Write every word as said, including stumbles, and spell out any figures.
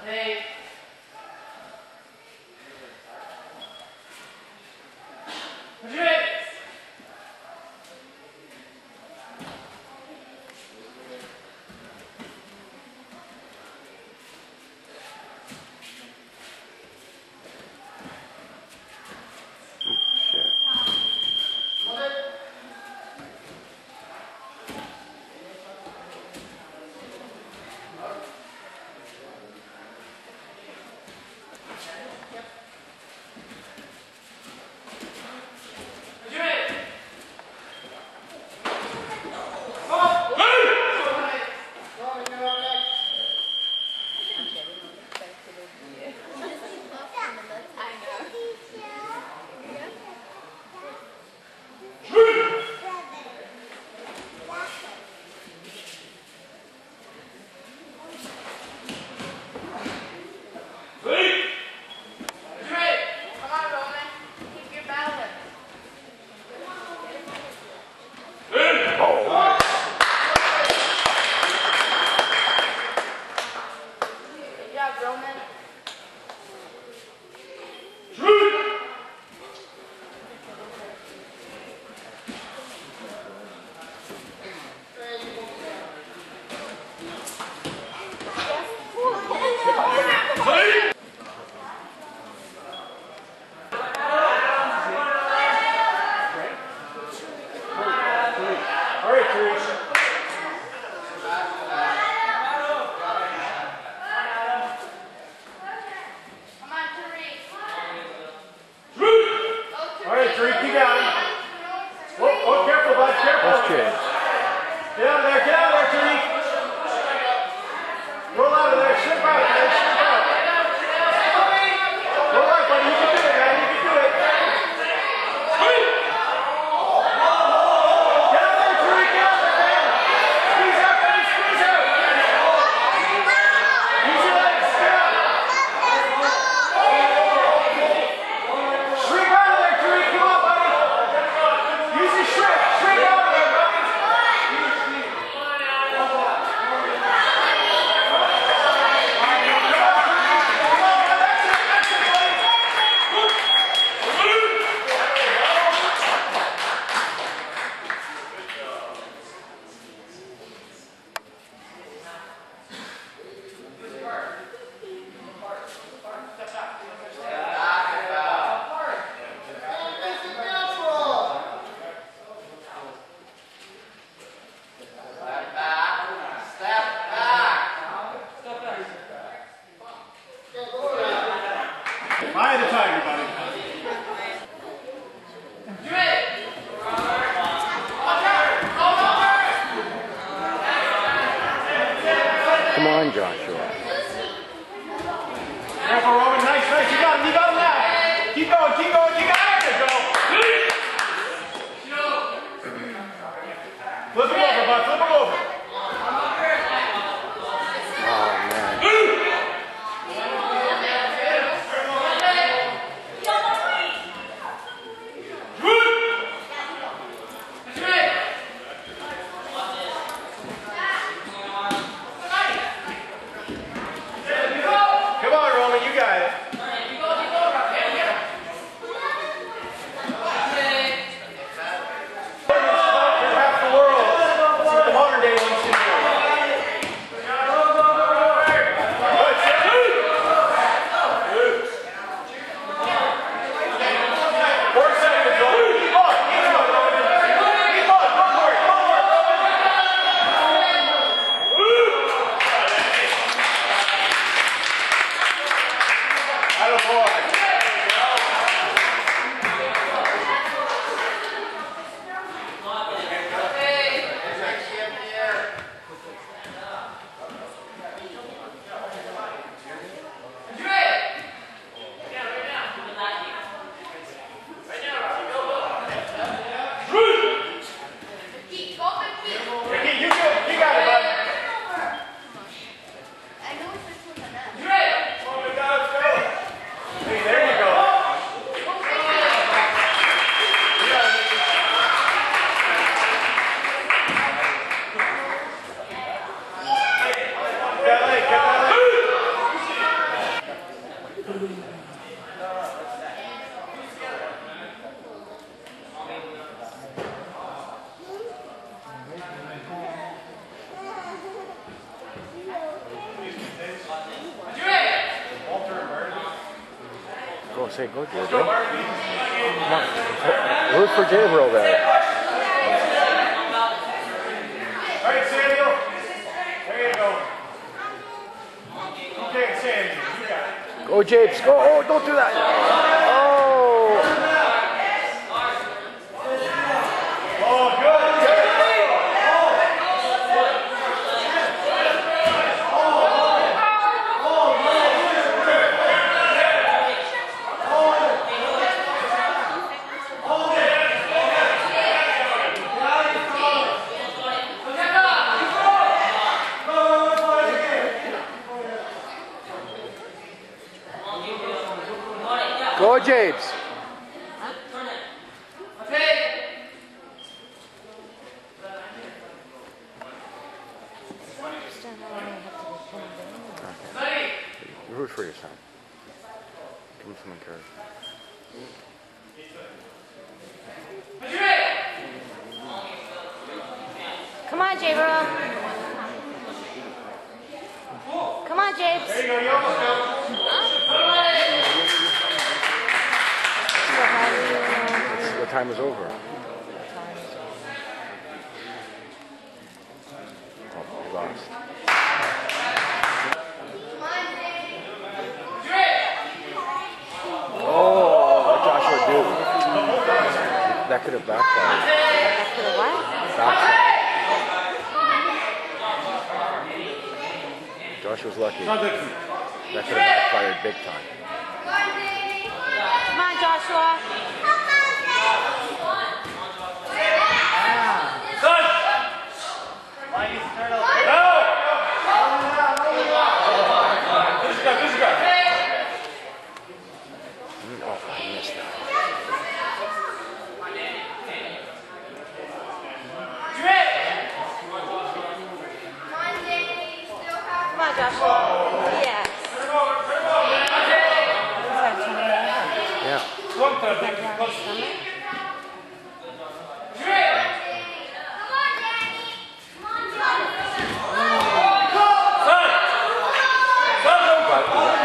Eye of the tiger, buddy. Come on, Joshua. Careful, Roman. Nice, nice. You got him. You got him now. Keep going, keep going. You got it. Go. Flip him over, bud. Flip him over. Oh, man. Come on, Roman. You got it. Go, say go, Gabriel. Come on. Root for Gabriel there. All right, Samuel. There you go. Okay, Samuel. You got it. Go, Japes. Go. Oh, don't do that. Oh. Oh, good. Go, Japes. Root for your son. Give him some encouragement. Come on, Gabriel. Come on, Japes. There you go. You almost go. The time is over. Oh, he lost. Oh, Joshua Duke. That could have backfired. That could have what? Backfired. Joshua's lucky. That could have backfired big time. Come on, Joshua. Come on, Joshua. Yes. Yeah. You